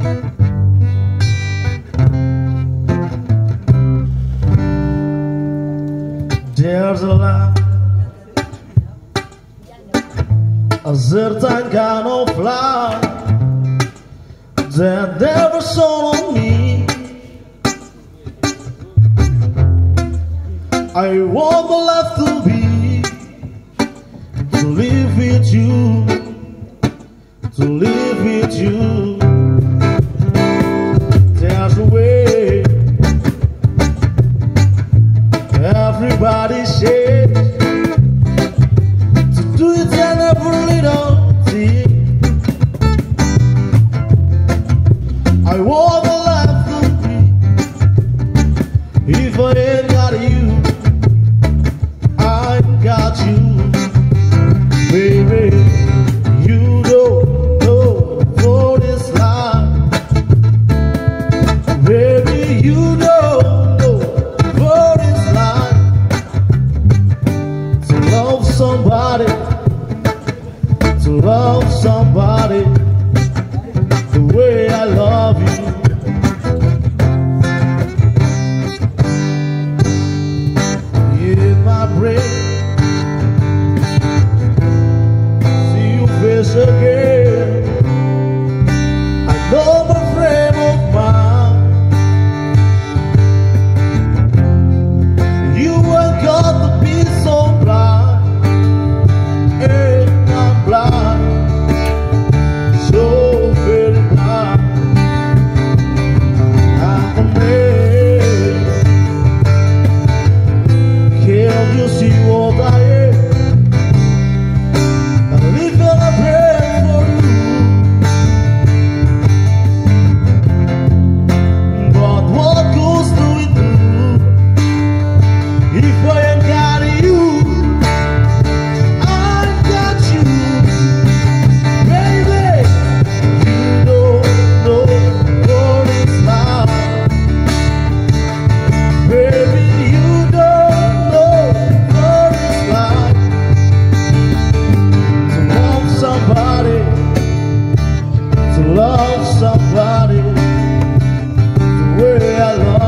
There's a lot, a certain kind of love that never shone on me. I want my life to be, to live with you, to live with you. There's a way everybody says to do it and every little thing. I want my life to be, if I ain't got you, I got you, baby. You don't know for this life, baby. You don't know for this life. To love somebody, to love somebody the way I love you. In my brain, see your face again. I know my frame of mind. You ain't got to be so blind, and I'm blind, so very blind. I'm amazed. Can't you see what I am? I live and I pray for you. But what goes do we do if I ain't got you? I got you, baby. You don't know what it's like, baby. You don't know what it's like to love somebody, to love somebody the way I love